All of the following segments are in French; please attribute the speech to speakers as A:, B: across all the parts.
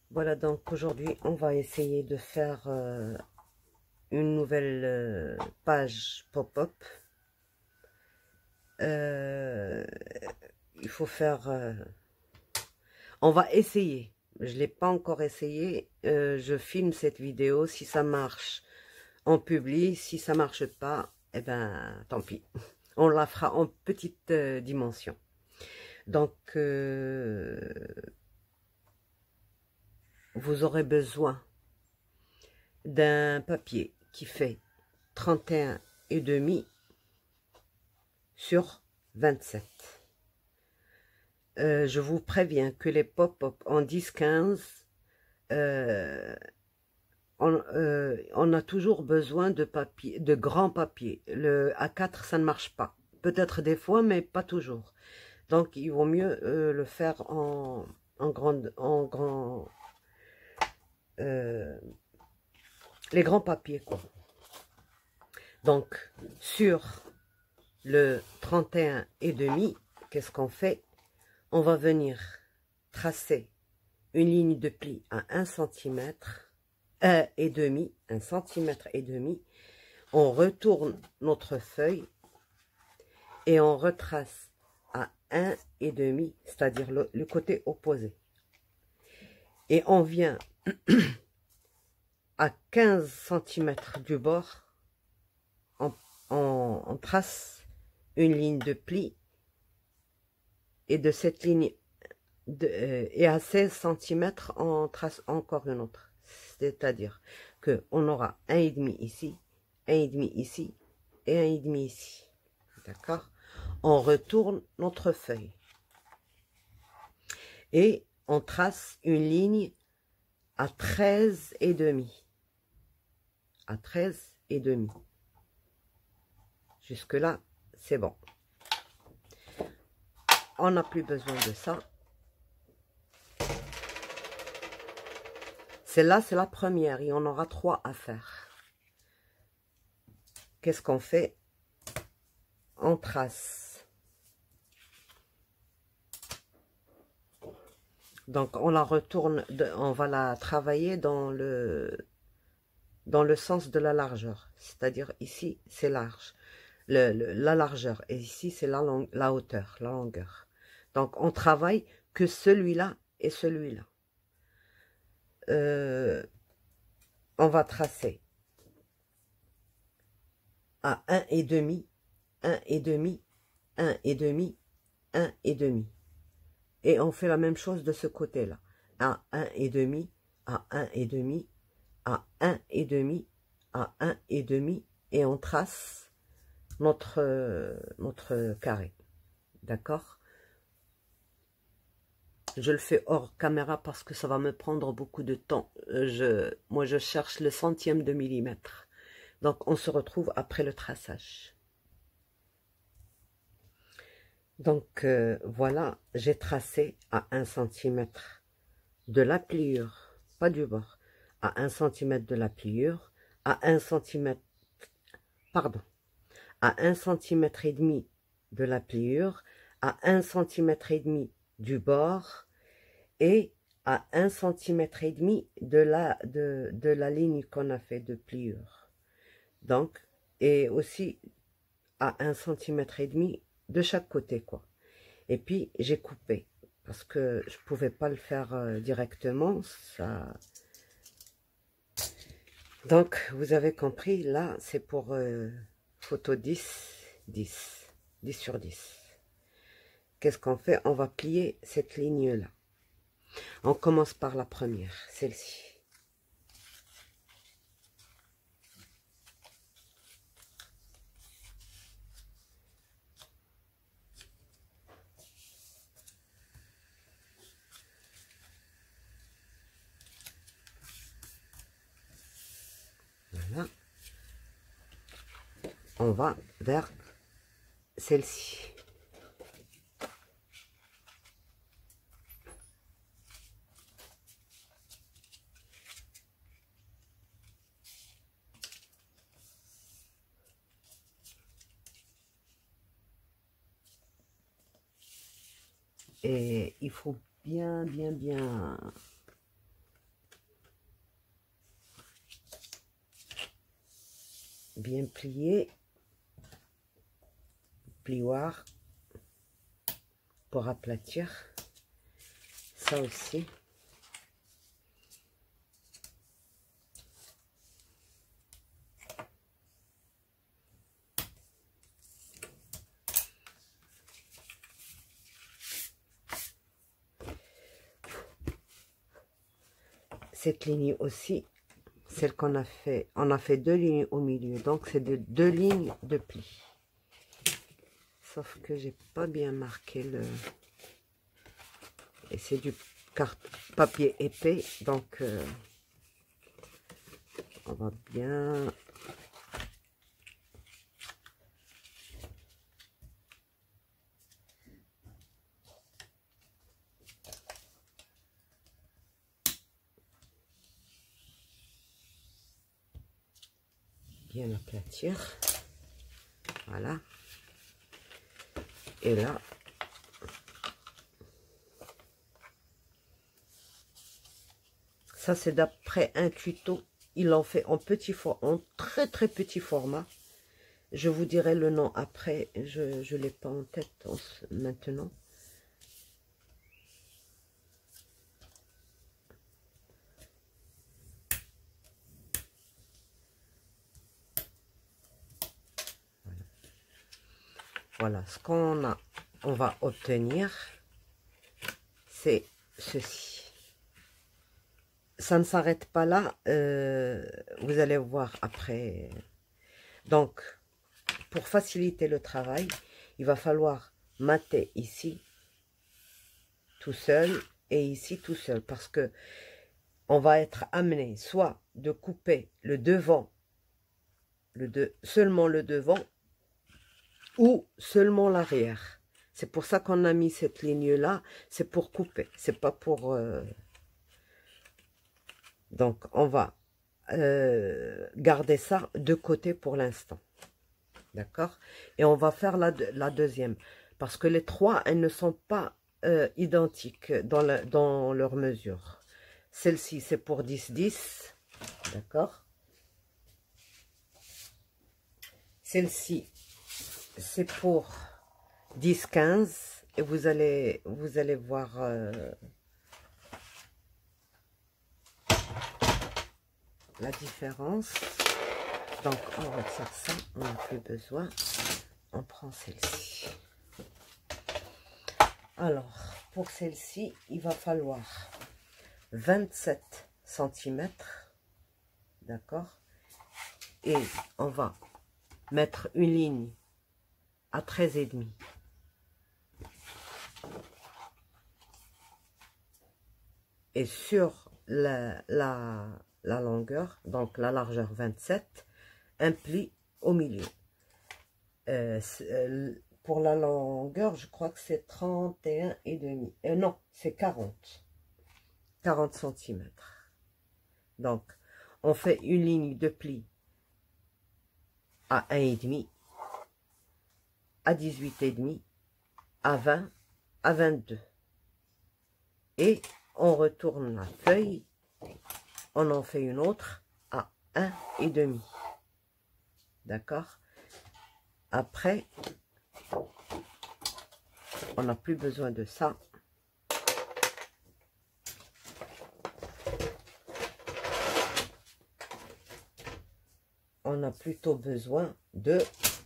A: Voilà, donc aujourd'hui, on va essayer de faire une nouvelle page pop-up. Il faut faire... on va essayer. Je ne l'ai pas encore essayé. Je filme cette vidéo. Si ça marche, on publie. Si ça marche pas, eh ben, tant pis. On la fera en petite dimension. Donc, vous aurez besoin d'un papier qui fait 31,5 sur 27. Je vous préviens que les pop-up en 10-15, on a toujours besoin de papier, de grand papier. Le A4, ça ne marche pas. Peut-être des fois, mais pas toujours. Donc, il vaut mieux le faire les grands papiers, quoi. Donc, sur le 31,5, qu'est-ce qu'on fait? On va venir tracer une ligne de pli à 1 cm et demi, 1 cm et demi. On retourne notre feuille et on retrace à 1,5, c'est-à-dire le côté opposé. Et on vient à 15 cm du bord, on trace une ligne de pli, et de cette ligne et à 16 cm, on trace encore une autre. C'est-à-dire qu'on aura 1,5 ici, 1,5 ici et 1,5 ici. D'accord? On retourne notre feuille. Et on trace une ligne à 13,5. À 13,5. Jusque-là, c'est bon. On n'a plus besoin de ça. Celle-là, c'est la première. Il y en aura 3 à faire. Qu'est-ce qu'on fait? On trace. Donc, on la retourne, on va la travailler dans le sens de la largeur. C'est-à-dire, ici, c'est large. La largeur. Et ici, c'est la hauteur, la longueur. Donc, on travaille que celui-là et celui-là. On va tracer à 1,5, 1,5, 1,5, 1,5. Et on fait la même chose de ce côté-là. À 1,5, à 1,5, à 1,5, à 1,5. Et on trace notre carré. D'accord? Je le fais hors caméra parce que ça va me prendre beaucoup de temps. Moi, je cherche le centième de millimètre. Donc, on se retrouve après le traçage. Donc, voilà, j'ai tracé à 1 cm de la pliure, pas du bord, à 1 cm de la pliure, à 1 cm, pardon, à 1 cm et demi de la pliure, à 1 cm et demi du bord et à 1 cm et demi de la ligne qu'on a fait de pliure. Donc, et aussi à 1 cm et demi de chaque côté, quoi. Et puis, j'ai coupé parce que je pouvais pas le faire directement, ça. Donc, vous avez compris, là, c'est pour photo 10, 10, 10 sur 10. Qu'est-ce qu'on fait? On va plier cette ligne-là. On commence par la première, celle-ci. Voilà. On va vers celle-ci. Et il faut bien bien plié, plioir pour aplatir. Ça aussi. Cette ligne aussi, celle qu'on a fait, on a fait 2 lignes au milieu, donc c'est de 2 lignes de pli. Sauf que j'ai pas bien marqué le... Et c'est du papier épais, donc on va bien... bien aplatir. Voilà. Et là, ça c'est d'après un tuto. Il en fait en petit format, en très petit format. Je vous dirai le nom après. Je l'ai pas en tête maintenant. Voilà, ce qu'on a, on va obtenir, c'est ceci. Ça ne s'arrête pas là, vous allez voir après. Donc, pour faciliter le travail, il va falloir mater ici tout seul et ici tout seul, parce que on va être amené soit de couper le devant, seulement le devant, ou seulement l'arrière. C'est pour ça qu'on a mis cette ligne-là, c'est pour couper, c'est pas pour... Donc, on va garder ça de côté pour l'instant. D'accord? Et on va faire la deuxième. Parce que les trois, elles ne sont pas identiques dans leur mesure. Celle-ci, c'est pour 10-10. D'accord? Celle-ci, c'est pour 10-15. Et vous allez voir... la différence. Donc on retire ça, on n'a plus besoin, on prend celle-ci. Alors pour celle-ci il va falloir 27 cm, d'accord, et on va mettre une ligne à 13,5. Et sur la longueur, donc la largeur 27, un pli au milieu. Pour la longueur, je crois que c'est 31,5. Non, c'est 40 cm. Donc, on fait une ligne de pli à 1,5, à 18,5, à 20, à 22. Et on retourne la feuille, on en fait une autre à 1,5. D'accord? Après, on n'a plus besoin de ça. On a plutôt besoin de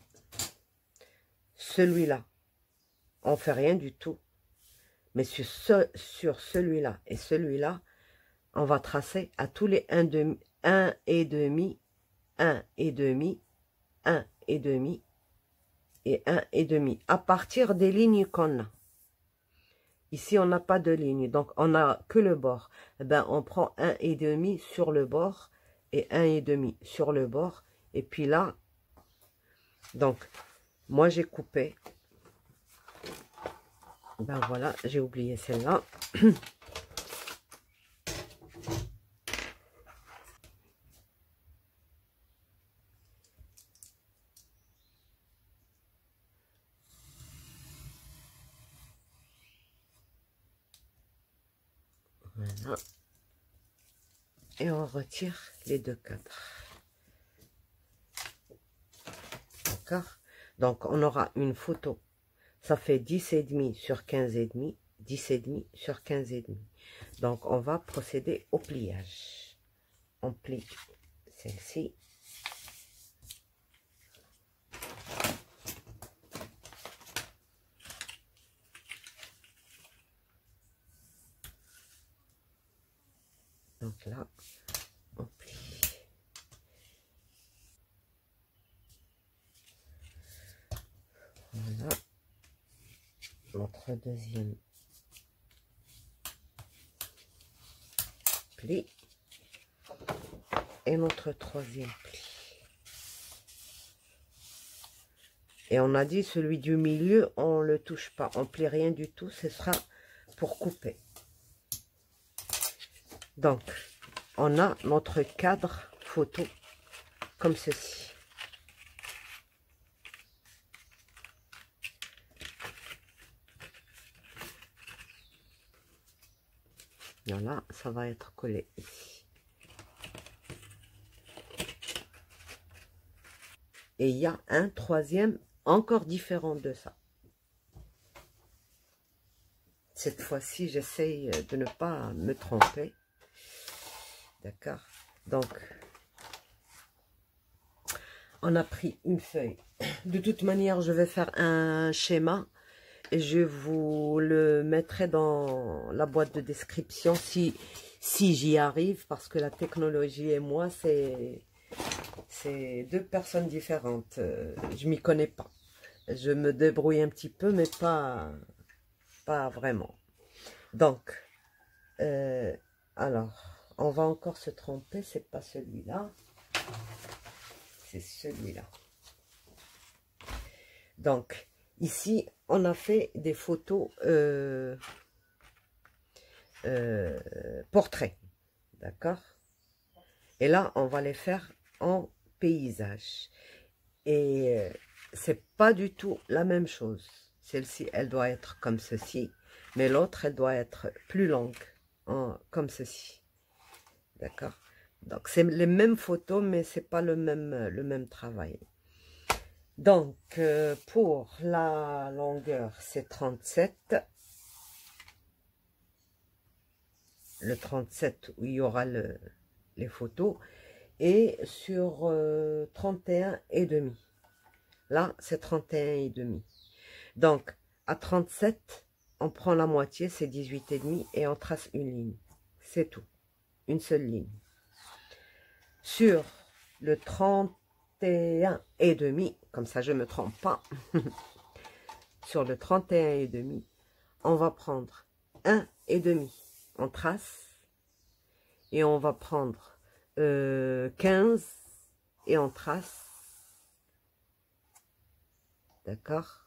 A: celui-là. On ne fait rien du tout. Mais sur celui-là et celui-là, on va tracer à tous les 1,5, 1,5, 1,5, 1,5 et 1,5. À partir des lignes qu'on a. Ici, on n'a pas de ligne, donc on n'a que le bord. Eh ben, on prend 1,5 sur le bord et 1,5 sur le bord. Et puis là, donc, moi j'ai coupé. Ben voilà, j'ai oublié celle-là. Voilà. Et on retire les deux cadres. D'accord? Donc, on aura une photo. Ça fait 10,5 sur 15,5. 10,5 sur 15,5. Donc, on va procéder au pliage. On plie celle-ci. Donc là, on plie. Voilà. Notre deuxième pli. Et notre troisième pli. Et on a dit celui du milieu, on ne le touche pas. On plie rien du tout. Ce sera pour couper. Donc, on a notre cadre photo comme ceci. Voilà, ça va être collé ici. Et il y a un troisième encore différent de ça. Cette fois-ci, j'essaye de ne pas me tromper. D'accord? Donc, on a pris une feuille. De toute manière, je vais faire un schéma et je vous le mettrai dans la boîte de description si j'y arrive, parce que la technologie et moi, c'est deux personnes différentes. Je m'y connais pas. Je me débrouille un petit peu, mais pas vraiment. Donc, alors, on va encore se tromper, c'est pas celui-là, c'est celui-là. Donc, ici, on a fait des photos portraits, d'accord? Et là, on va les faire en paysage. Et c'est pas du tout la même chose. Celle-ci, elle doit être comme ceci, mais l'autre, elle doit être plus longue, comme ceci. D'accord? Donc, c'est les mêmes photos, mais c'est pas le même travail. Donc, pour la longueur, c'est 37. Le 37 où il y aura les photos. Et sur 31,5. Là, c'est 31,5. Donc, à 37, on prend la moitié, c'est 18,5 et on trace une ligne. C'est tout. Une seule ligne. Sur le 31,5, comme ça je ne me trompe pas, sur le 31,5, on va prendre 1,5. On trace et on va prendre 15 et on trace. D'accord?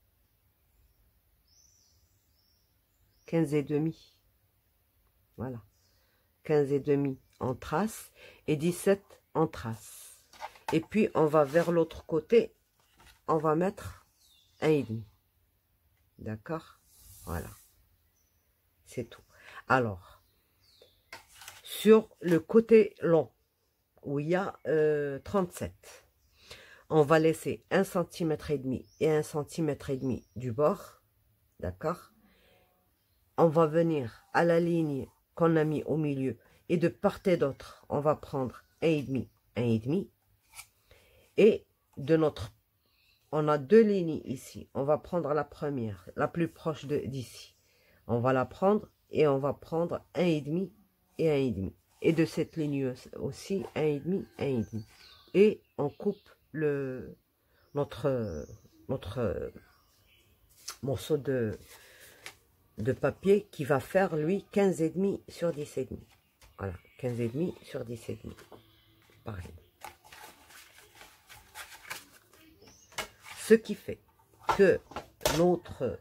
A: 15,5. Voilà. 15,5 en trace et 17 en trace. Et puis, on va vers l'autre côté. On va mettre 1,5. D'accord? Voilà. C'est tout. Alors, sur le côté long, où il y a 37, on va laisser 1,5 cm et 1,5 cm du bord. D'accord? On va venir à la ligne qu'on a mis au milieu et de part et d'autre, on va prendre 1,5, 1,5. Et de notre, on a deux lignes ici. On va prendre la première, la plus proche d'ici. On va la prendre et on va prendre 1,5 et 1,5. Et de cette ligne aussi, 1,5, 1,5. Et on coupe notre morceau de papier qui va faire, lui, 15,5 sur 10,5. Voilà, 15,5 sur 10,5. Pareil. Ce qui fait que notre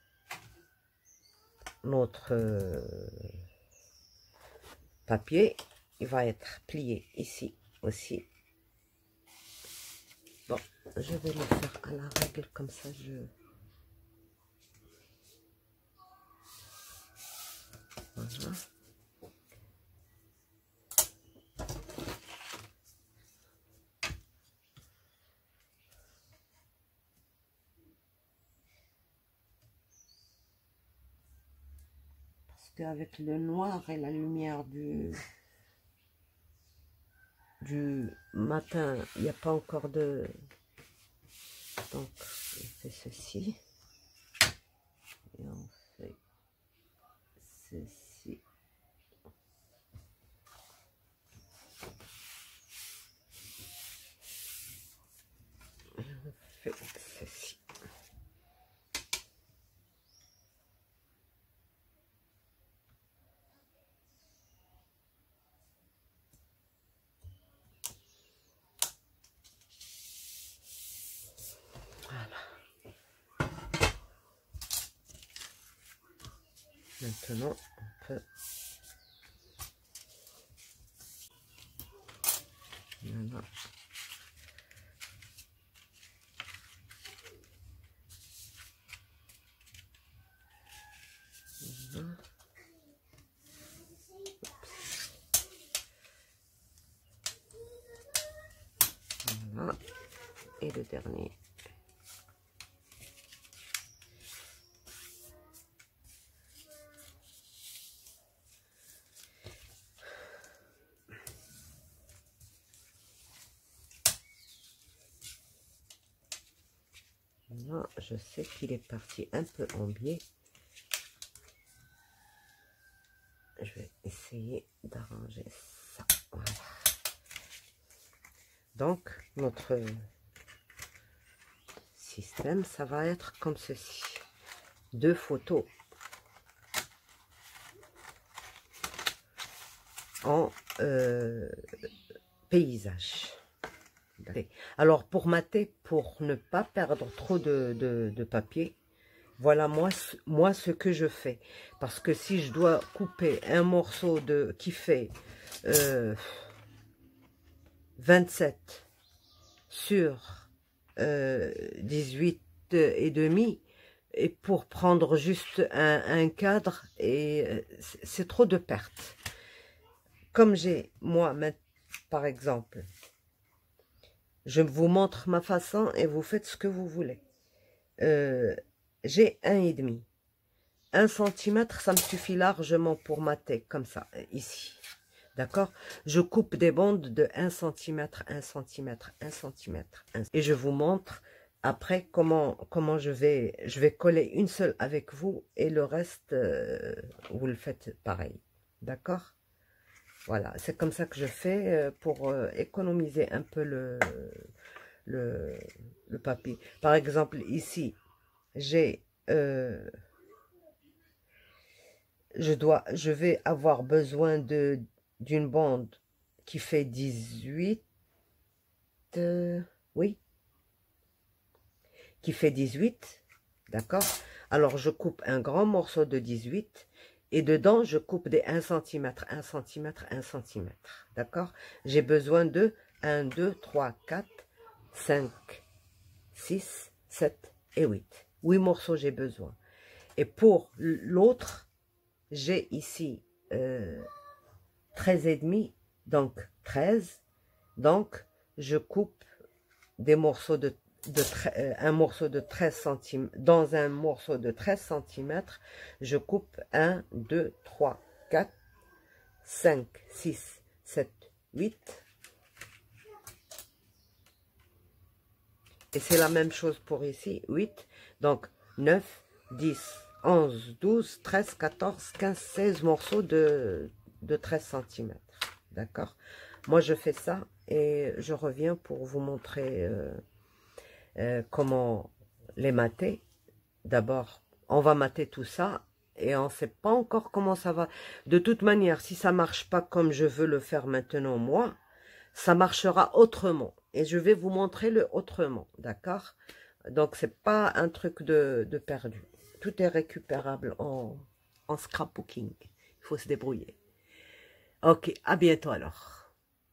A: papier, il va être plié ici aussi. Bon, je vais le faire à la règle, comme ça voilà. parce qu'avec le noir et la lumière du matin, il n'y a pas encore de... Donc, on fait ceci. Et on fait ceci. Et on fait ceci. Maintenant, on peut... Voilà. Voilà. Et le dernier. Là, je sais qu'il est parti un peu en biais. Je vais essayer d'arranger ça. Voilà. Donc, notre système, ça va être comme ceci. 2 photos en paysage. Alors, pour mater, pour ne pas perdre trop de papier, voilà moi ce que je fais. Parce que si je dois couper un morceau qui fait 27 sur 18 et demi, et pour prendre juste un cadre, et c'est trop de pertes. Comme j'ai, moi, par exemple, je vous montre ma façon et vous faites ce que vous voulez. J'ai 1,5. 1 centimètre, ça me suffit largement pour mater, comme ça, ici. D'accord? Je coupe des bandes de 1 cm, 1 cm, 1 cm. Et je vous montre après comment je vais coller une seule avec vous et le reste, vous le faites pareil. D'accord? Voilà, c'est comme ça que je fais pour économiser un peu le papier. Par exemple, ici, j'ai... je vais avoir besoin d'une bande qui fait 18, oui, qui fait 18, d'accord? Alors, je coupe un grand morceau de 18 et dedans, je coupe des 1 cm, 1 cm, 1 cm, d'accord? J'ai besoin de 1, 2, 3, 4, 5, 6, 7 et 8. 8 morceaux, j'ai besoin. Et pour l'autre, j'ai ici 13 et demi, donc 13. Donc, je coupe des morceaux un morceau de 13 cm. Dans un morceau de 13 cm, je coupe 1, 2, 3, 4, 5, 6, 7, 8. Et c'est la même chose pour ici, 8. Donc, 9, 10, 11, 12, 13, 14, 15, 16 morceaux de 13 cm. D'accord? Moi, je fais ça et je reviens pour vous montrer comment les mater. D'abord, on va mater tout ça et on ne sait pas encore comment ça va. De toute manière, si ça ne marche pas comme je veux le faire maintenant, moi, ça marchera autrement. Et je vais vous montrer le autrement, d'accord? Donc, c'est pas un truc de perdu. Tout est récupérable en scrapbooking. Il faut se débrouiller. Ok, à bientôt alors.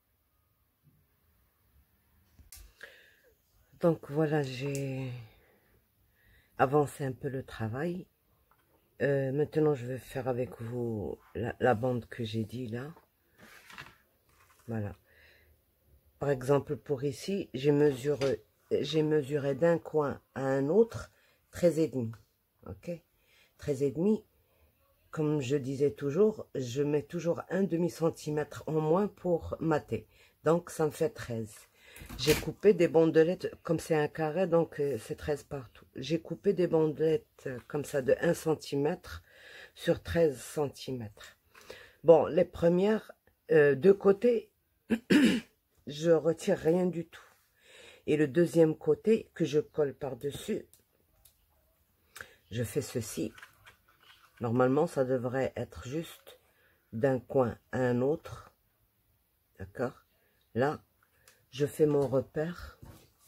A: Donc, voilà, j'ai avancé un peu le travail. Maintenant, je vais faire avec vous la bande que j'ai dit là. Voilà. Par exemple, pour ici, j'ai mesuré d'un coin à un autre 13 et demi. Ok, 13 et demi. comme je disais toujours, je mets toujours un demi-centimètre en moins pour mater. Donc, ça me fait 13. J'ai coupé des bandelettes, comme c'est un carré, donc c'est 13 partout. J'ai coupé des bandelettes comme ça de 1 centimètre sur 13 centimètres. Bon, les premières, de côté, je retire rien du tout. Et le deuxième côté, que je colle par-dessus, je fais ceci. Normalement, ça devrait être juste d'un coin à un autre. D'accord? Là, je fais mon repère.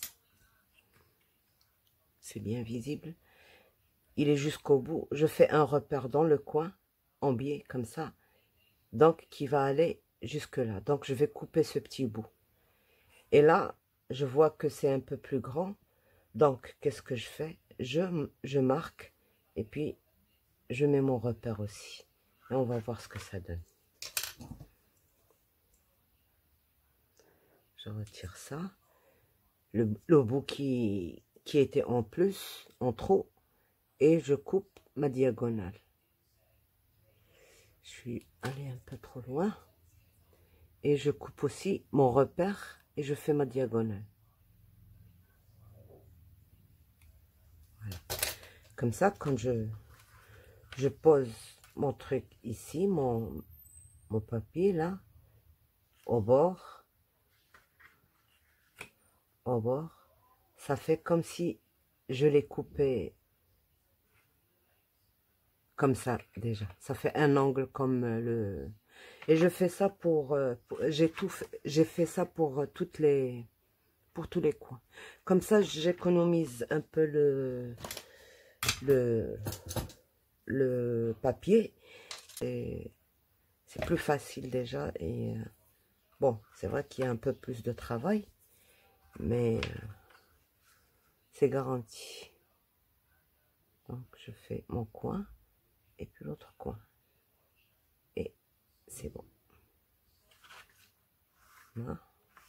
A: C'est bien visible. Il est jusqu'au bout. Je fais un repère dans le coin, en biais, comme ça. Donc, qui va aller jusque là. Donc, je vais couper ce petit bout. Et là, je vois que c'est un peu plus grand. Donc, qu'est-ce que je fais? Je marque. Et puis, je mets mon repère aussi. Et on va voir ce que ça donne. Je retire ça. Le bout qui était en plus, en trop. Et je coupe ma diagonale. Je suis allée un peu trop loin. Et je coupe aussi mon repère. Et je fais ma diagonale. Voilà. Comme ça, quand je pose mon truc ici, mon papier là, au bord, ça fait comme si je l'ai coupé comme ça déjà. Ça fait un angle comme le... Et je fais ça j'ai fait ça pour tous les coins. Comme ça, j'économise un peu le papier. Et c'est plus facile déjà. Et bon, c'est vrai qu'il y a un peu plus de travail. Mais c'est garanti. Donc, je fais mon coin. Et puis l'autre coin. Et c'est bon. Voilà.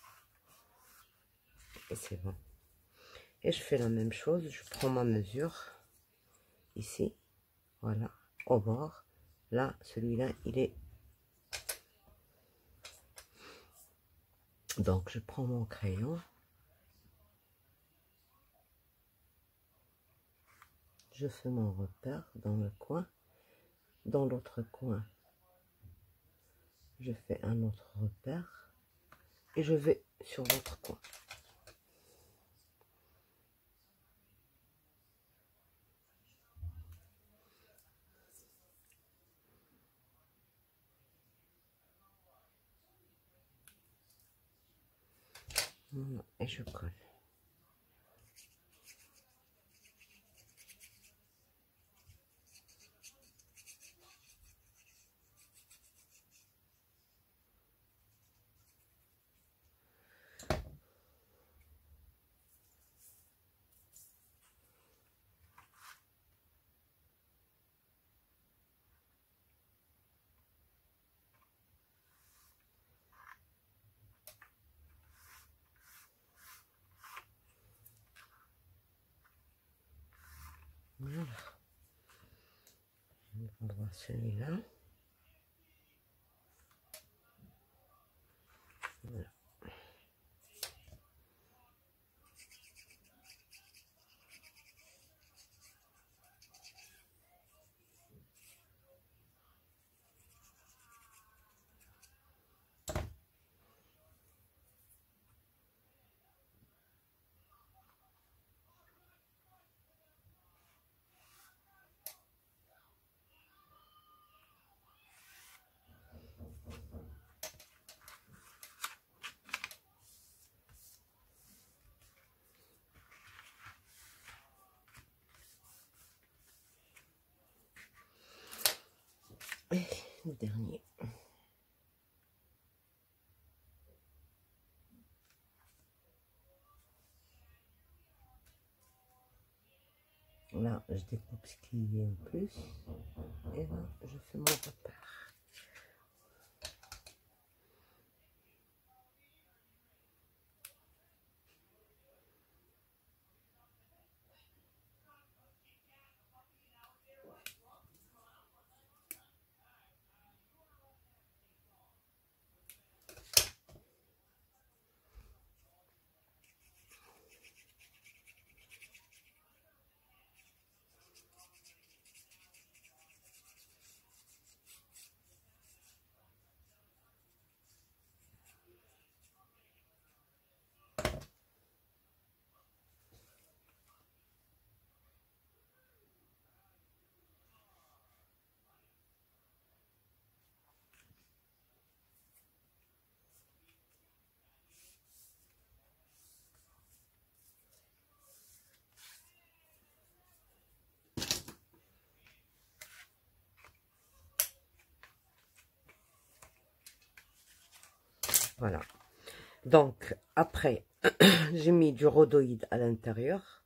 A: Et c'est bon. Et je fais la même chose. Je prends ma mesure. Ici. Voilà. Au bord. Là, celui-là, il est... Donc, je prends mon crayon. Je fais mon repère dans le coin. Dans l'autre coin, je fais un autre repère. Et je vais sur l'autre coin. Et je colle. Voilà. On va voir celui-là. Voilà. Et le dernier. Là, je découpe ce qu'il y a en plus. Et là, je fais mon repère. Voilà. Donc, après, j'ai mis du rhodoïde à l'intérieur.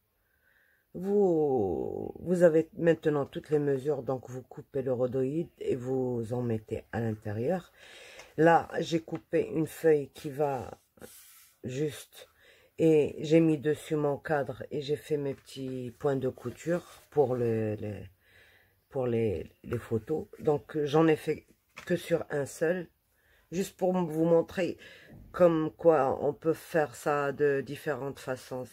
A: Vous avez maintenant toutes les mesures, donc vous coupez le rhodoïde et vous en mettez à l'intérieur. Là, j'ai coupé une feuille qui va juste, et j'ai mis dessus mon cadre et j'ai fait mes petits points de couture pour les photos. Donc, j'en ai fait que sur un seul, juste pour vous montrer comme quoi on peut faire ça de différentes façons.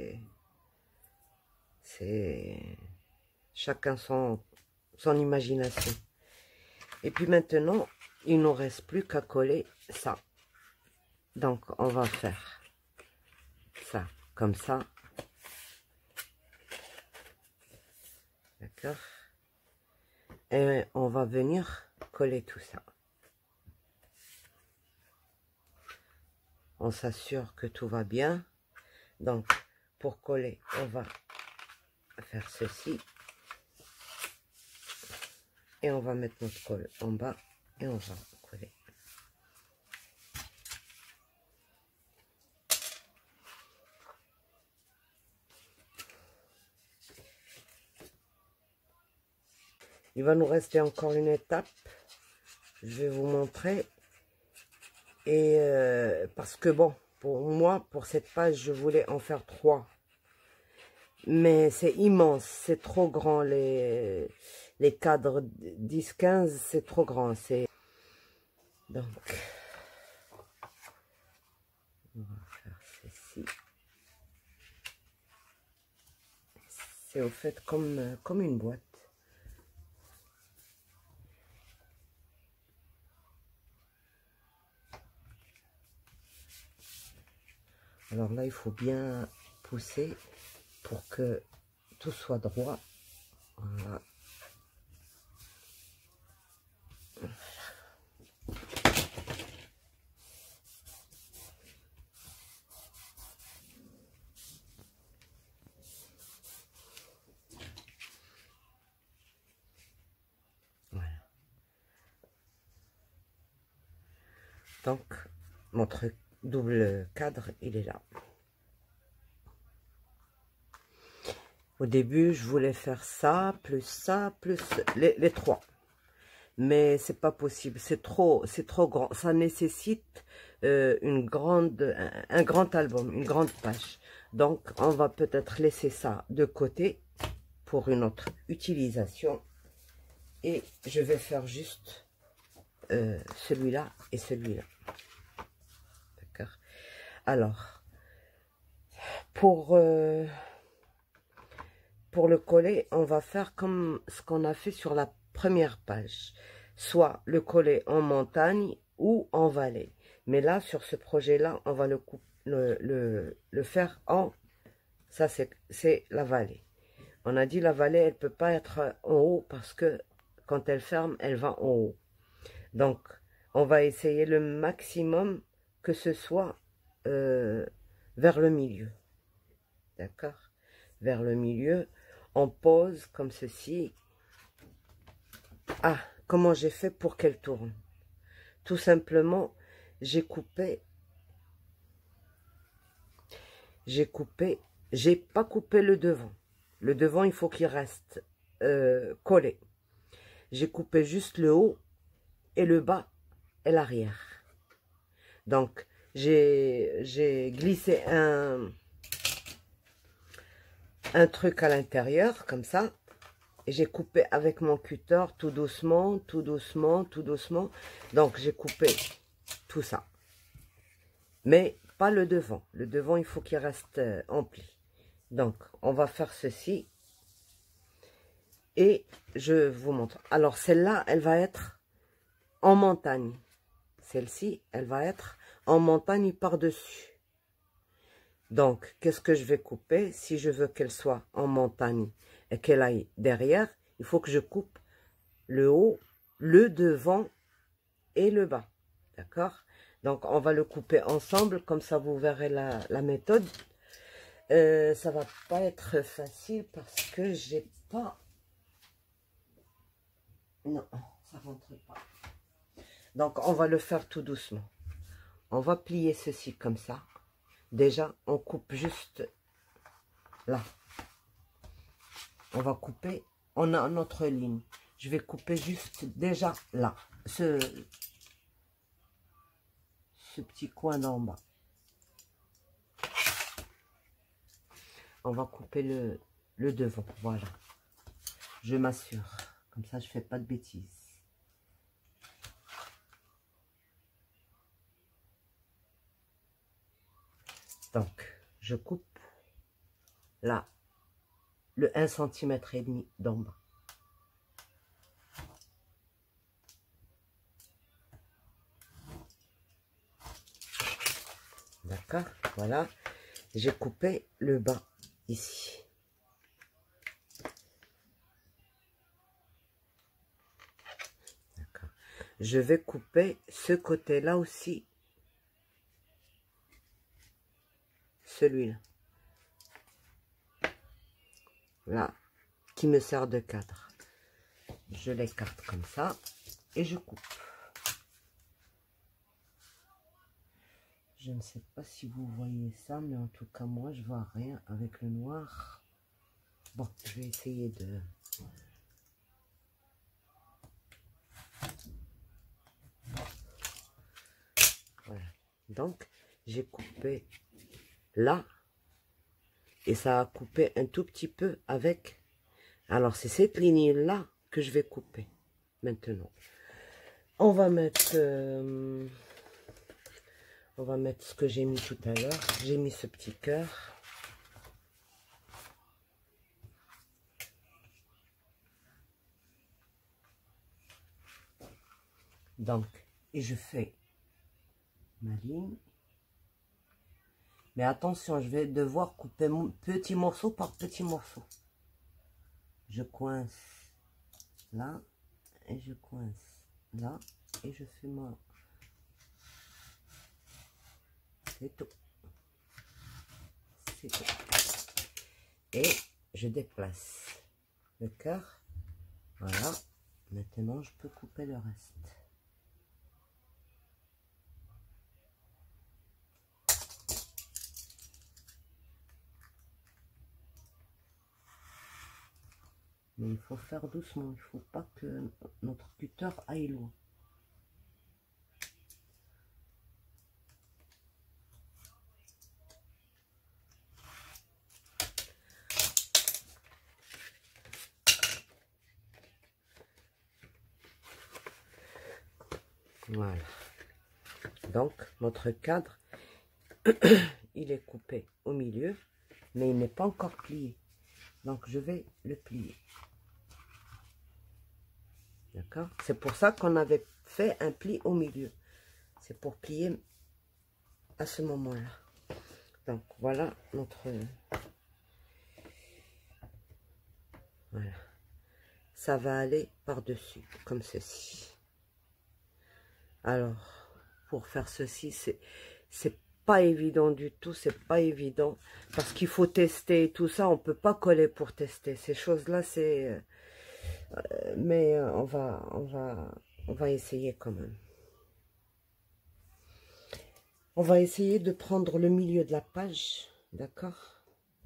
A: C'est chacun son imagination. Et puis maintenant, il ne nous reste plus qu'à coller ça. Donc, on va faire ça, comme ça. D'accord? Et on va venir coller tout ça. On s'assure que tout va bien. Donc, pour coller, on va faire ceci. Et on va mettre notre colle en bas et on va coller. Il va nous rester encore une étape. Je vais vous montrer. Et parce que bon, pour moi, pour cette page, je voulais en faire 3. Mais c'est immense, c'est trop grand. Les cadres 10-15, c'est trop grand. Donc, on va faire ceci. C'est au fait comme une boîte. Alors là, il faut bien pousser pour que tout soit droit. Voilà. Voilà. Donc, notre double cadre, il est là. Au début, je voulais faire ça, plus les 3. Mais c'est pas possible, c'est trop grand. Ça nécessite un grand album, une grande page. Donc, on va peut-être laisser ça de côté pour une autre utilisation. Et je vais faire juste celui-là et celui-là. D'accord. Alors, pour le coller, on va faire comme ce qu'on a fait sur la première page. Soit le coller en montagne ou en vallée. Mais là, sur ce projet-là, on va le faire en... Ça, c'est la vallée. On a dit la vallée, elle ne peut pas être en haut parce que quand elle ferme, elle va en haut. Donc, on va essayer le maximum que ce soit vers le milieu. D'accord? Vers le milieu. On pose comme ceci. Ah, comment j'ai fait pour qu'elle tourne? Tout simplement, j'ai pas coupé le devant. Le devant, il faut qu'il reste collé. J'ai coupé juste le haut et le bas et l'arrière. Donc, j'ai glissé un truc à l'intérieur, comme ça. Et j'ai coupé avec mon cutter tout doucement, tout doucement, tout doucement. Donc, j'ai coupé tout ça. Mais pas le devant. Le devant, il faut qu'il reste empli. Donc, on va faire ceci. Et je vous montre. Alors, celle-là, elle va être en montagne. Celle-ci, elle va être en montagne par-dessus. Donc, qu'est-ce que je vais couper? Si je veux qu'elle soit en montagne et qu'elle aille derrière, il faut que je coupe le haut, le devant et le bas. D'accord? Donc, on va le couper ensemble, comme ça vous verrez la méthode. Ça va pas être facile parce que j'ai pas... Non, ça rentre pas. Donc, on va le faire tout doucement. On va plier ceci comme ça. Déjà, on coupe juste là. On va couper, on a notre ligne. Je vais couper juste déjà là, ce petit coin d'en bas. On va couper le devant, voilà. Je m'assure, comme ça je fais pas de bêtises. Donc, je coupe là, le 1,5 cm d'en bas. D'accord, voilà. J'ai coupé le bas ici. D'accord. Je vais couper ce côté-là aussi. Celui-là. Là, qui me sert de cadre. Je l'écarte comme ça et je coupe. Je ne sais pas si vous voyez ça, mais en tout cas, moi, je vois rien avec le noir. Bon, je vais essayer de... Voilà. Donc, j'ai coupé là. Et ça a coupé un tout petit peu avec... Alors, c'est cette ligne-là que je vais couper maintenant. On va mettre... on va mettre ce que j'ai mis tout à l'heure. J'ai mis ce petit cœur. Donc, et je fais ma ligne. Mais attention, je vais devoir couper mon petit morceau par petit morceau. Je coince là et je coince là et je fais ma... C'est tout. C'est tout. Et je déplace le cœur. Voilà. Maintenant, je peux couper le reste. Mais il faut faire doucement. Il ne faut pas que notre cutter aille loin. Voilà. Donc, notre cadre, il est coupé au milieu, mais il n'est pas encore plié. Donc, je vais le plier. D'accord? C'est pour ça qu'on avait fait un pli au milieu. C'est pour plier à ce moment-là. Donc, voilà notre... Voilà. Ça va aller par-dessus, comme ceci. Alors, pour faire ceci, c'est pas évident du tout, c'est pas évident. Parce qu'il faut tester et tout ça, on peut pas coller pour tester. Ces choses-là, c'est... mais on va essayer quand même. On va essayer de prendre le milieu de la page, d'accord?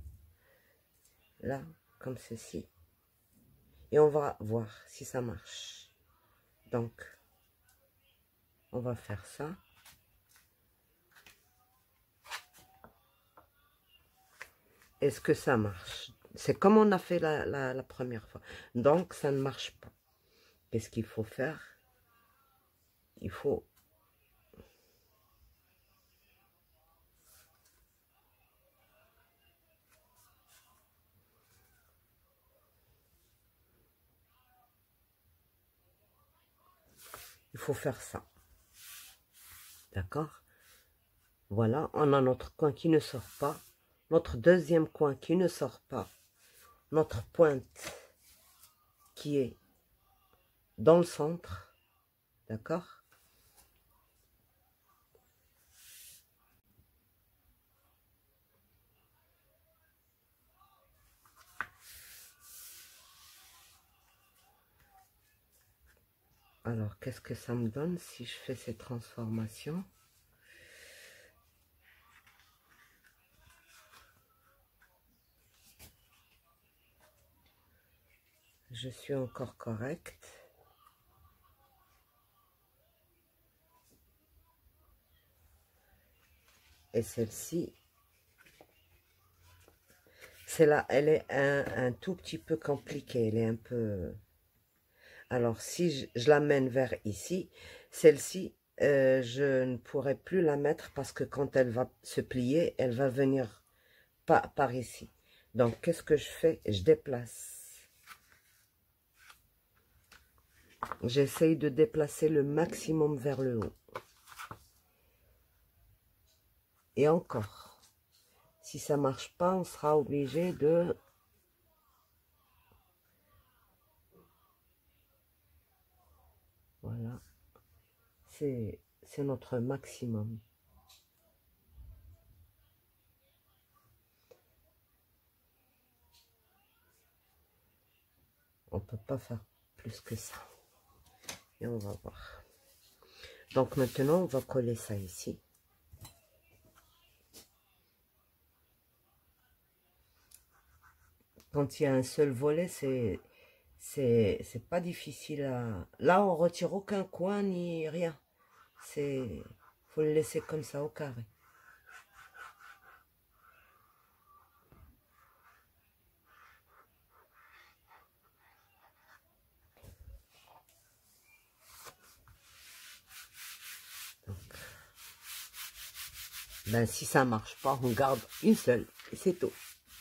A: Là, comme ceci. Et on va voir si ça marche. Donc, on va faire ça. Est-ce que ça marche? C'est comme on a fait la première fois. Donc, ça ne marche pas. Qu'est-ce qu'il faut faire? Il faut... Il faut faire ça. D'accord? Voilà, on a notre coin qui ne sort pas. Notre deuxième coin qui ne sort pas. Notre pointe qui est dans le centre. D'accord? Alors, qu'est-ce que ça me donne si je fais ces transformations? je suis encore correcte. Et celle-ci, celle-là, elle est un tout petit peu compliquée. Elle est un peu... Alors, si je l'amène vers ici, celle-ci, je ne pourrai plus la mettre parce que quand elle va se plier, elle va venir par ici. Donc, qu'est-ce que je fais? Je déplace. J'essaye de déplacer le maximum vers le haut. Et encore, si ça ne marche pas, on sera obligé de... Voilà, c'est notre maximum. On ne peut pas faire plus que ça. Et on va voir. Donc maintenant, on va coller ça ici. Quand il y a un seul volet, c'est pas difficile à... Là, on retire aucun coin ni rien. Faut le laisser comme ça au carré. Donc, ben, si ça marche pas, on garde une seule et c'est tout.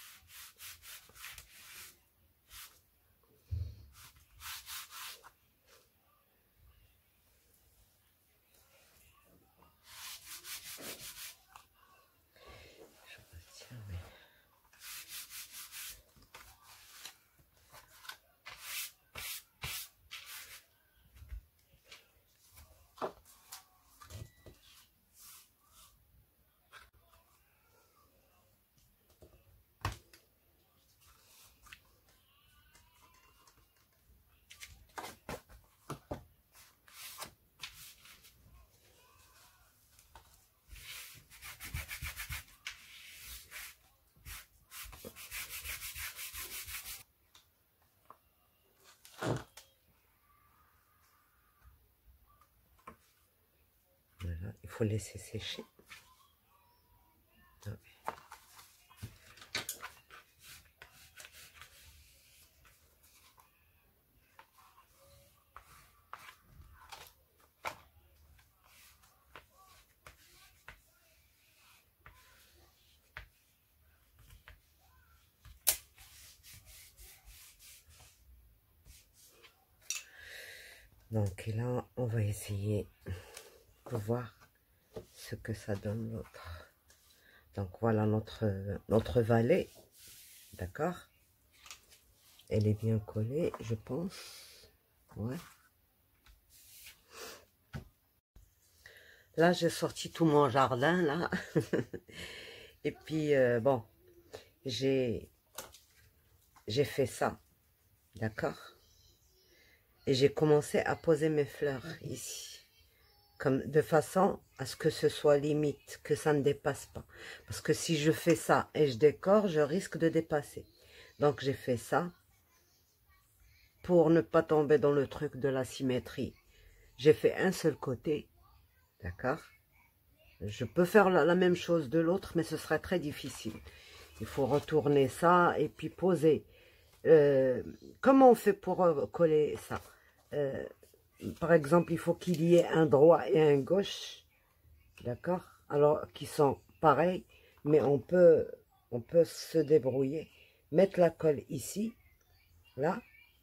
A: Voilà, il faut laisser sécher. Donc là, on va essayer de voir ce que ça donne l'autre. Donc voilà notre vallée, d'accord? Elle est bien collée, je pense. Ouais. Là, j'ai sorti tout mon jardin, là. Et puis, bon, j'ai fait ça, d'accord? Et j'ai commencé à poser mes fleurs ici. Comme de façon à ce que ce soit limite, que ça ne dépasse pas. Parce que si je fais ça et je décore, je risque de dépasser. Donc, j'ai fait ça pour ne pas tomber dans le truc de la symétrie. J'ai fait un seul côté, d'accord? Je peux faire la même chose de l'autre, mais ce serait très difficile. Il faut retourner ça et puis poser. Comment on fait pour coller ça? Par exemple, il faut qu'il y ait un droit et un gauche, d'accord? Alors, qui sont pareils, mais on peut se débrouiller. Mettre la colle ici, là,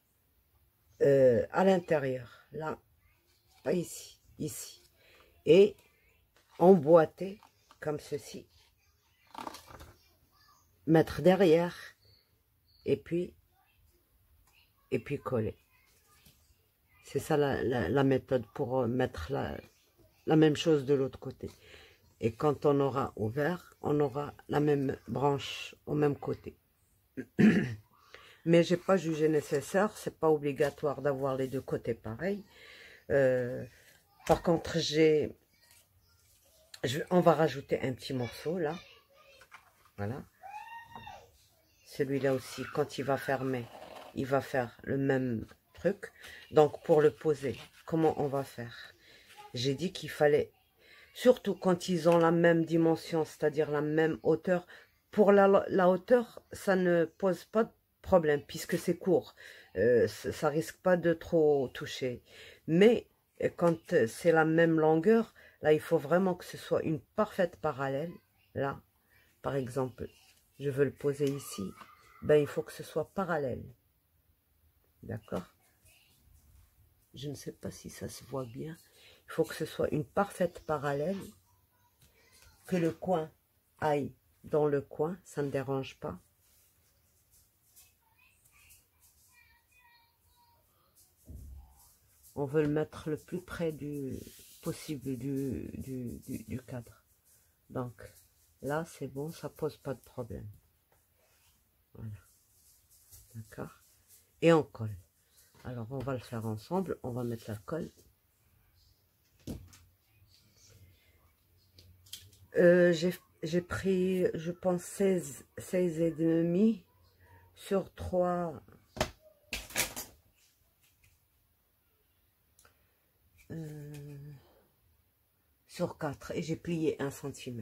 A: à l'intérieur, là, pas ici, ici. Et emboîter comme ceci, mettre derrière et puis coller. C'est ça la méthode pour mettre la même chose de l'autre côté. Et quand on aura ouvert, on aura la même branche au même côté. Mais j'ai pas jugé nécessaire, c'est pas obligatoire d'avoir les deux côtés pareils. Par contre, on va rajouter un petit morceau là. Voilà. Celui-là aussi, quand il va fermer, il va faire le même truc. Donc, pour le poser, comment on va faire? J'ai dit qu'il fallait, surtout quand ils ont la même dimension, c'est-à-dire la même hauteur, pour la hauteur, ça ne pose pas de problème, puisque c'est court. Ça risque pas de trop toucher. Mais quand c'est la même longueur, là, il faut vraiment que ce soit une parfaite parallèle. Là, par exemple, je veux le poser ici. Ben, il faut que ce soit parallèle. D'accord? Je ne sais pas si ça se voit bien. Il faut que ce soit une parfaite parallèle. Que le coin aille dans le coin, ça ne dérange pas. On veut le mettre le plus près possible du cadre. Donc, là, c'est bon, ça pose pas de problème. Voilà. D'accord? Et on colle. Alors, on va le faire ensemble. On va mettre la colle. J'ai pris, je pense, 16 et demi sur 3. Sur 4 et j'ai plié 1 cm.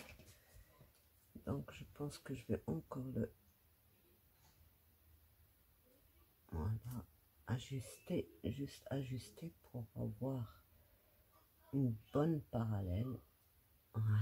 A: Donc je pense que je vais encore le voilà, ajuster, juste ajuster pour avoir une bonne parallèle. Voilà.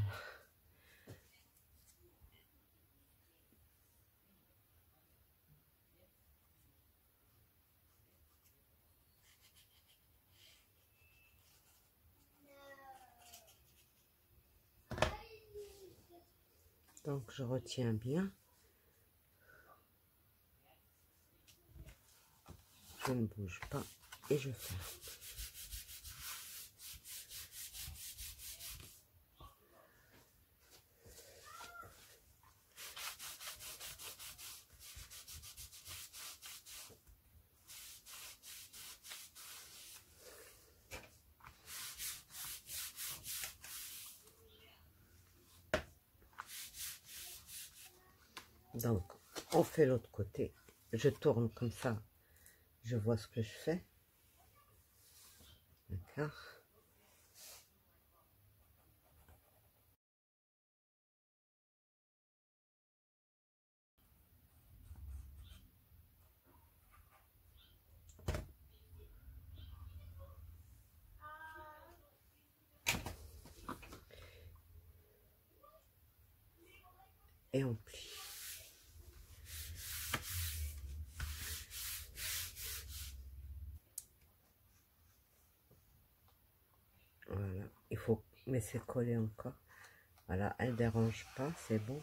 A: Donc je retiens bien. Je ne bouge pas et je ferme. Donc, on fait l'autre côté. Je tourne comme ça. Je vois ce que je fais. D'accord. Et on plie. Voilà, il faut laisser coller encore. Voilà, elle ne dérange pas, c'est bon.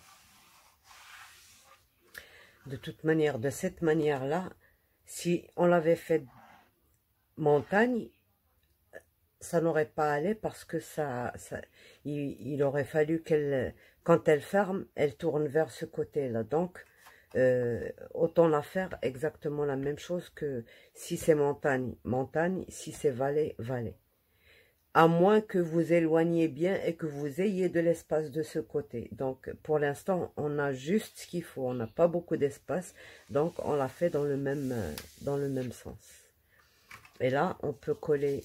A: De toute manière, de cette manière-là, si on l'avait fait montagne, ça n'aurait pas allé parce que il aurait fallu qu'elle, quand elle ferme, elle tourne vers ce côté-là. Donc, autant la faire exactement la même chose que si c'est montagne, montagne, si c'est vallée, vallée. À moins que vous éloigniez bien et que vous ayez de l'espace de ce côté. Donc, pour l'instant, on a juste ce qu'il faut. On n'a pas beaucoup d'espace. Donc, on l'a fait dans le même sens. Et là, on peut coller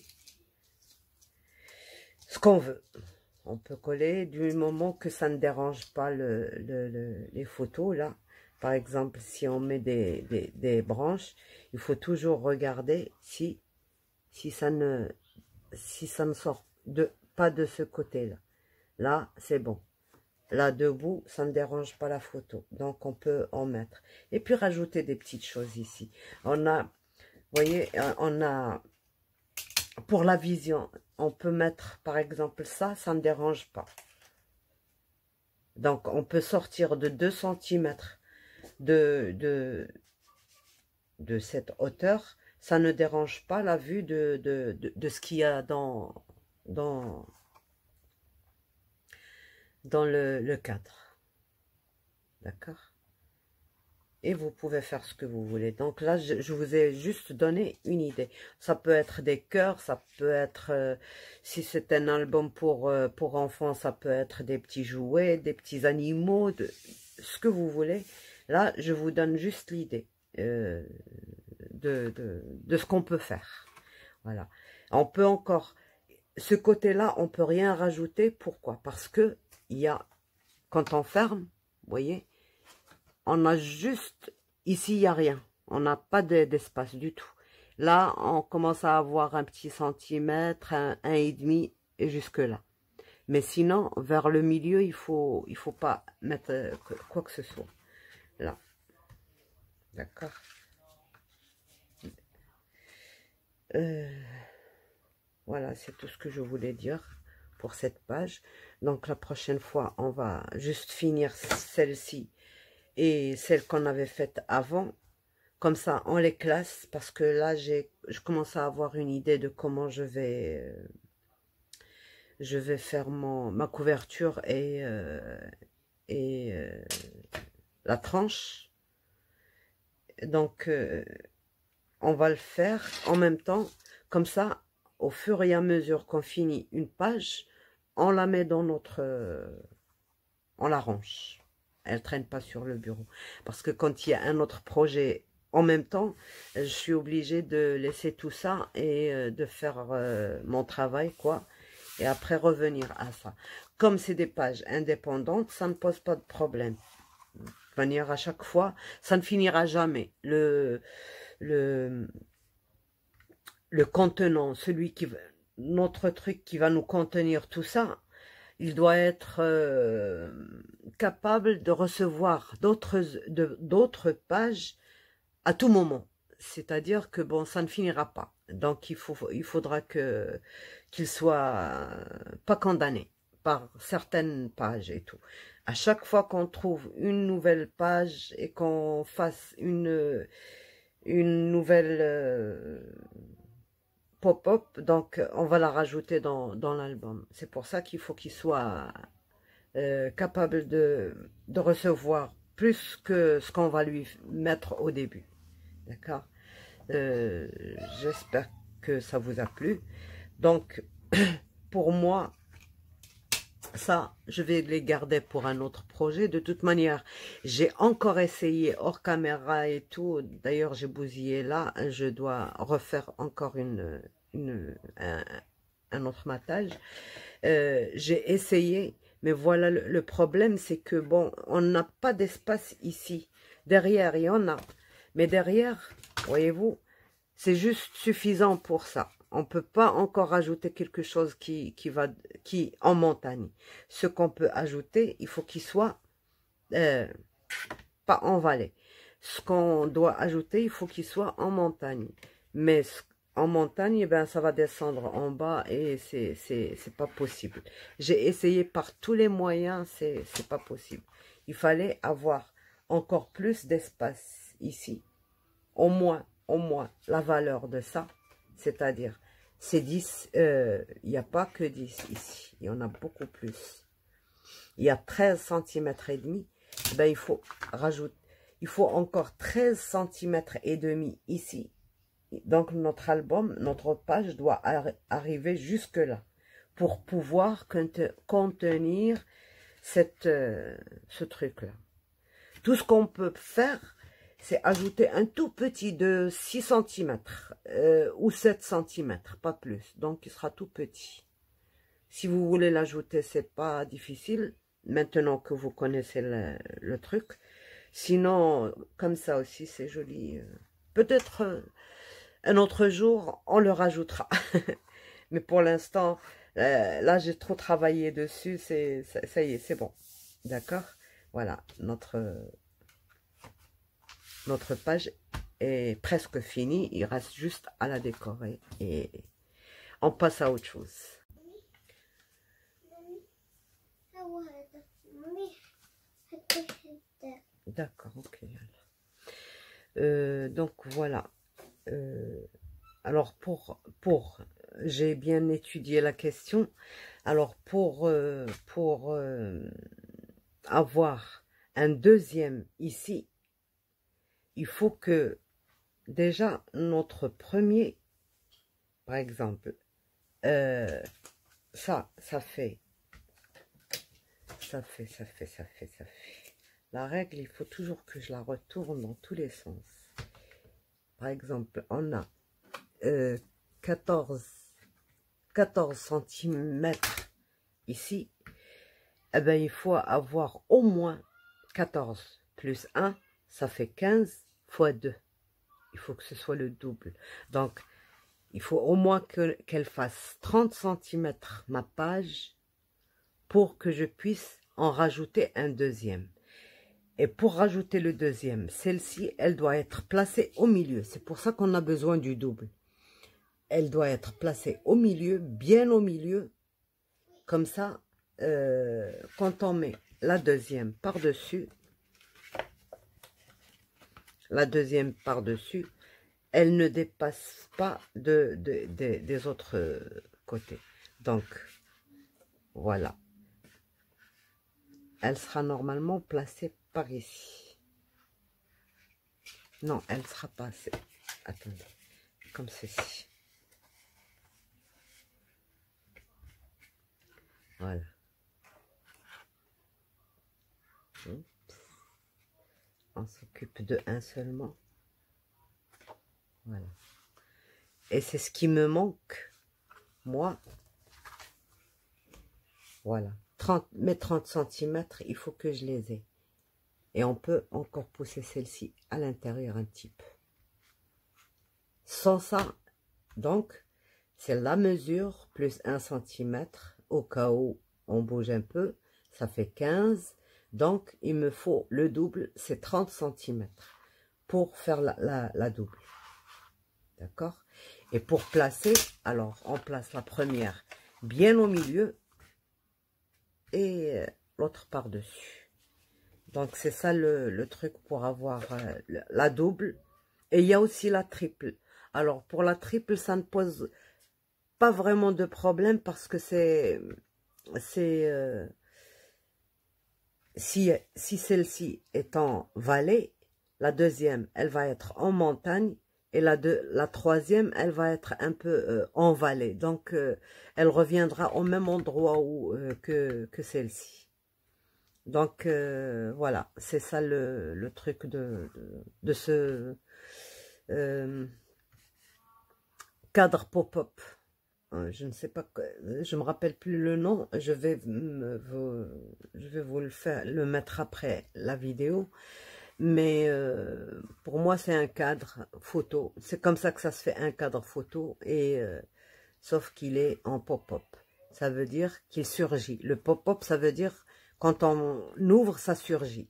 A: ce qu'on veut. On peut coller du moment que ça ne dérange pas les photos, là. Par exemple, si on met des branches, il faut toujours regarder si ça ne sort pas de ce côté-là. Là, c'est bon. Là, debout, ça ne dérange pas la photo. Donc, on peut en mettre. Et puis, rajouter des petites choses ici. On a, vous voyez, on a, pour la vision, on peut mettre, par exemple, ça ne dérange pas. Donc, on peut sortir de 2 cm de cette hauteur. Ça ne dérange pas la vue de ce qu'il y a dans le cadre. D'accord? Et vous pouvez faire ce que vous voulez. Donc là, je vous ai juste donné une idée. Ça peut être des cœurs, ça peut être, si c'est un album pour enfants, ça peut être des petits jouets, des petits animaux, ce que vous voulez. Là, je vous donne juste l'idée. euh, de ce qu'on peut faire. Voilà. On peut encore, ce côté-là, on peut rien rajouter. Pourquoi? Parce que il y a, quand on ferme, vous voyez, on a juste, ici, il n'y a rien. On n'a pas d'espace du tout. Là, on commence à avoir un petit centimètre, un et demi, et jusque là. Mais sinon, vers le milieu, il faut pas mettre quoi que ce soit. Là. D'accord. Voilà, c'est tout ce que je voulais dire pour cette page. Donc, la prochaine fois, on va juste finir celle-ci et celle qu'on avait faite avant. Comme ça, on les classe parce que là, je commence à avoir une idée de comment je vais faire ma couverture et la tranche. Donc, on va le faire en même temps. Comme ça, au fur et à mesure qu'on finit une page, on la met dans on la range. Elle traîne pas sur le bureau. Parce que quand il y a un autre projet en même temps, je suis obligée de laisser tout ça et de faire mon travail, quoi. Et après revenir à ça. Comme c'est des pages indépendantes, ça ne pose pas de problème. De toute manière, à chaque fois, ça ne finira jamais. Le contenant, notre truc qui va nous contenir tout ça, il doit être capable de recevoir d'autres pages à tout moment. C'est-à-dire que bon, ça ne finira pas. Donc il faudra qu'il soit pas condamné par certaines pages et tout. À chaque fois qu'on trouve une nouvelle page et qu'on fasse une nouvelle pop-up, donc on va la rajouter dans l'album. C'est pour ça qu'il faut qu'il soit capable de recevoir plus que ce qu'on va lui mettre au début. D'accord? J'espère que ça vous a plu. Donc, pour moi, ça, je vais les garder pour un autre projet. De toute manière, j'ai encore essayé hors caméra et tout. D'ailleurs, j'ai bousillé là. Je dois refaire encore un autre matage. J'ai essayé, mais voilà, le problème, c'est que, bon, on n'a pas d'espace ici. Derrière, il y en a. Mais derrière, voyez-vous, c'est juste suffisant pour ça. On ne peut pas encore ajouter quelque chose qui en montagne. Ce qu'on peut ajouter, il faut qu'il soit pas en vallée. Ce qu'on doit ajouter, il faut qu'il soit en montagne. Mais en montagne, eh ben, ça va descendre en bas et c'est pas possible. J'ai essayé par tous les moyens, c'est pas possible. Il fallait avoir encore plus d'espace ici. Au moins la valeur de ça, c'est-à-dire c'est 10, il n'y a pas que 10 ici, il y en a beaucoup plus. Il y a 13 cm et demi, ben il faut encore 13 cm et demi ici. Donc notre album, notre page doit arriver jusque là pour pouvoir contenir ce truc-là. Tout ce qu'on peut faire, c'est ajouter un tout petit de 6 cm ou 7 cm, pas plus. Donc, il sera tout petit. Si vous voulez l'ajouter, c'est pas difficile, maintenant que vous connaissez le truc. Sinon, comme ça aussi, c'est joli. Peut-être un autre jour, on le rajoutera. Mais pour l'instant, là, j'ai trop travaillé dessus. Ça y est, c'est bon. D'accord? Voilà, notre page est presque finie. Il reste juste à la décorer. Et on passe à autre chose. D'accord, ok. Donc voilà. Alors j'ai bien étudié la question. Alors pour avoir un deuxième ici, il faut que déjà notre premier, par exemple, ça fait. La règle, il faut toujours que je la retourne dans tous les sens. par exemple, on a 14 centimètres ici, eh ben, il faut avoir au moins 14 plus 1, ça fait 15 fois 2. Il faut que ce soit le double. Donc, il faut au moins qu'elle fasse 30 centimètres ma page pour que je puisse en rajouter un deuxième. Et pour rajouter le deuxième, celle-ci, elle doit être placée au milieu. C'est pour ça qu'on a besoin du double. Elle doit être placée au milieu, bien au milieu. Comme ça, quand on met la deuxième par-dessus, elle ne dépasse pas des autres côtés. Donc, voilà. Elle sera normalement placée par ici. Non, elle ne sera pas assez. Attendez, comme ceci. Voilà. On s'occupe de un seulement. Voilà. Et c'est ce qui me manque, moi. Voilà. Mes 30 cm, il faut que je les ai. Et on peut encore pousser celle-ci à l'intérieur un petit peu. Sans ça, donc, c'est la mesure plus 1 cm. Au cas où on bouge un peu, ça fait 15. Donc, il me faut le double, c'est 30 cm pour faire la double. D'accord? Et pour placer, alors, on place la première bien au milieu et l'autre par-dessus. Donc, c'est ça le truc pour avoir la double. Et il y a aussi la triple. Alors, pour la triple, ça ne pose pas vraiment de problème parce que si celle-ci est en vallée, la deuxième, elle va être en montagne. Et la troisième, elle va être un peu en vallée. Donc, elle reviendra au même endroit que celle-ci. Donc, voilà, c'est ça le truc de ce cadre pop-up. Je ne sais pas, je me rappelle plus le nom. Je vais vous le mettre après la vidéo. Mais pour moi, c'est un cadre photo. C'est comme ça que ça se fait, un cadre photo. Et sauf qu'il est en pop-up. Ça veut dire qu'il surgit. Le pop-up, ça veut dire quand on ouvre, ça surgit.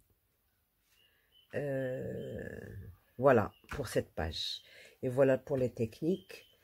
A: Voilà pour cette page. Et voilà pour les techniques.